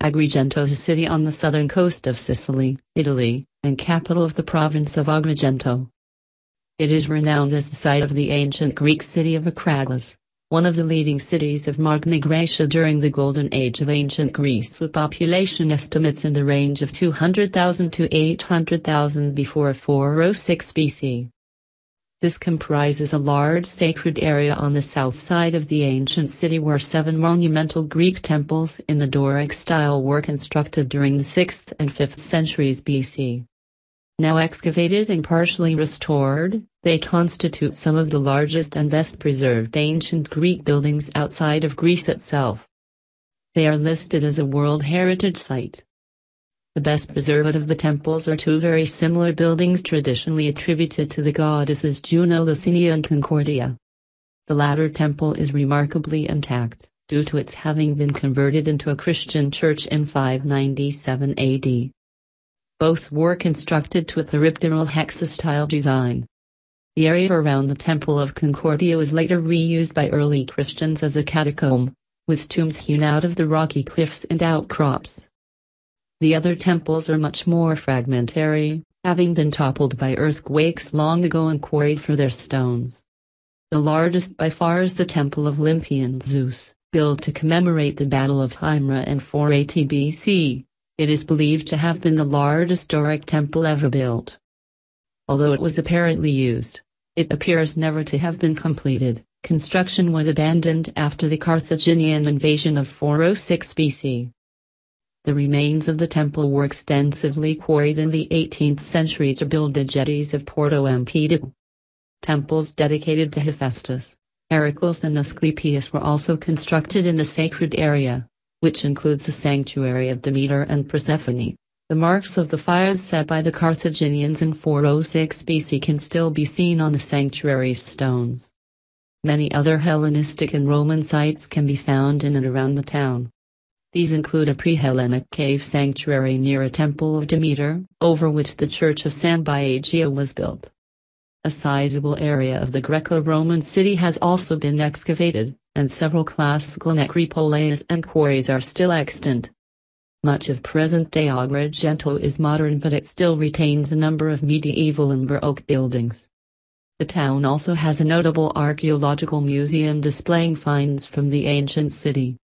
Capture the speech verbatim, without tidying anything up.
Agrigento is a city on the southern coast of Sicily, Italy, and capital of the province of Agrigento. It is renowned as the site of the ancient Greek city of Akrogas, one of the leading cities of Magna Graecia during the Golden Age of ancient Greece, with population estimates in the range of two hundred thousand to eight hundred thousand before four oh six B C. This comprises a large sacred area on the south side of the ancient city where seven monumental Greek temples in the Doric style were constructed during the sixth and fifth centuries B C. Now excavated and partially restored, they constitute some of the largest and best preserved ancient Greek buildings outside of Greece itself. They are listed as a World Heritage Site. The best preserved of the temples are two very similar buildings traditionally attributed to the goddesses Juno, Licinia and Concordia. The latter temple is remarkably intact, due to its having been converted into a Christian church in five ninety-seven A D. Both were constructed to a peripteral hexastyle design. The area around the Temple of Concordia was later reused by early Christians as a catacomb, with tombs hewn out of the rocky cliffs and outcrops. The other temples are much more fragmentary, having been toppled by earthquakes long ago and quarried for their stones. The largest by far is the Temple of Olympian Zeus, built to commemorate the Battle of Himera in four eighty B C. It is believed to have been the largest Doric temple ever built. Although it was apparently used, it appears never to have been completed. Construction was abandoned after the Carthaginian invasion of four oh six B C. The remains of the temple were extensively quarried in the eighteenth century to build the jetties of Porto Empedocle. Temples dedicated to Hephaestus, Heracles and Asclepius were also constructed in the sacred area, which includes the sanctuary of Demeter and Persephone. The marks of the fires set by the Carthaginians in four oh six B C can still be seen on the sanctuary's stones. Many other Hellenistic and Roman sites can be found in and around the town. These include a pre-Hellenic cave sanctuary near a temple of Demeter, over which the church of San Biagio was built. A sizable area of the Greco-Roman city has also been excavated, and several classical necropoles and quarries are still extant. Much of present-day Agrigento is modern, but it still retains a number of medieval and Baroque buildings. The town also has a notable archaeological museum displaying finds from the ancient city.